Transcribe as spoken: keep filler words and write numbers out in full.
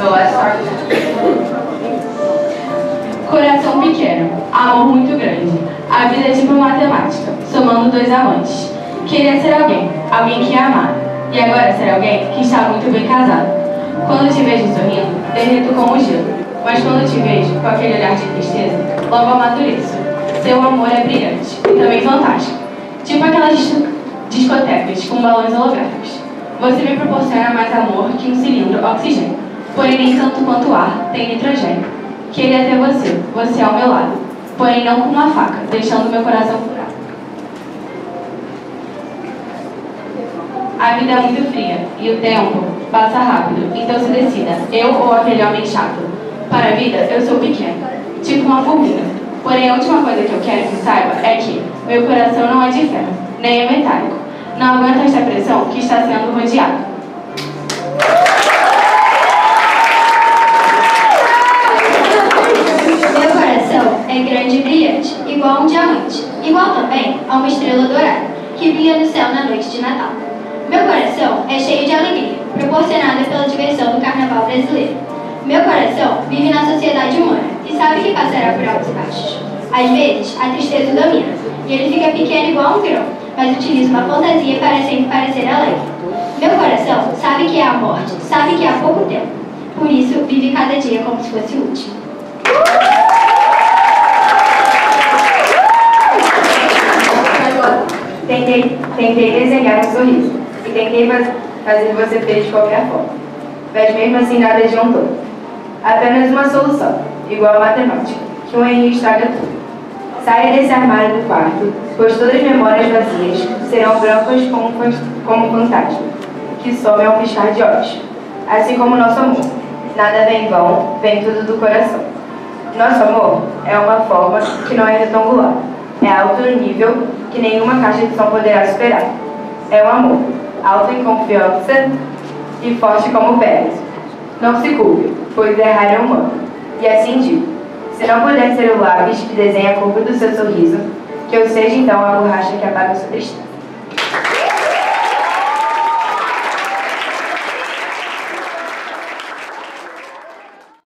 Boa sorte. Coração pequeno, amor muito grande. A vida é tipo matemática, somando dois amantes. Queria ser alguém, alguém que ia amar. E agora ser alguém que está muito bem casado. Quando te vejo sorrindo, derreto como gelo. Mas quando te vejo com aquele olhar de tristeza, logo amadureço. Seu amor é brilhante e também fantástico. Tipo aquelas discotecas com balões holográficos. Você me proporciona mais amor que um cilindro oxigênio. Porém nem tanto quanto o ar tem nitrogênio. Queria ter você, você ao meu lado. Porém não com uma faca, deixando meu coração furado. A vida é muito fria e o tempo passa rápido. Então se decida, eu ou aquele homem chato. Para a vida, eu sou pequeno, tipo uma formiga. Porém, a última coisa que eu quero que saiba é que meu coração não é de ferro, nem é metálico. Não aguenta esta pressão que está sendo rodeado. Meu coração é grande e brilhante, igual a um diamante. Igual também a uma estrela dourada, que brilha no céu na noite de Natal. Meu coração é cheio de alegria, proporcionada pela diversão do carnaval brasileiro. Meu coração vive na sociedade humana e sabe que passará por altos e baixos. Às vezes, a tristeza o domina e ele fica pequeno igual um grão, mas utiliza uma fantasia para sempre parecer alegre. Meu coração sabe que é a morte, sabe que é há pouco tempo. Por isso, vive cada dia como se fosse o último. Tentei, tentei desenhar um sorriso e tentei fazer você feliz de qualquer forma. Mas mesmo assim nada adiantou. Apenas uma solução, igual a matemática, que um erro estraga tudo. Saia desse armário do quarto, pois todas as memórias vazias serão brancas como, como um fantasma, que some ao piscar de olhos. Assim como nosso amor. Nada vem em vão, vem tudo do coração. Nosso amor é uma forma que não é retangular. É alto no nível que nenhuma caixa de som poderá superar. É um amor, alto em confiança e forte como pedras. Não se culpe, pois errar é humano. E assim digo, se não puder ser o lápis que desenha a curva do seu sorriso, que eu seja então a borracha que apaga sua tristeza.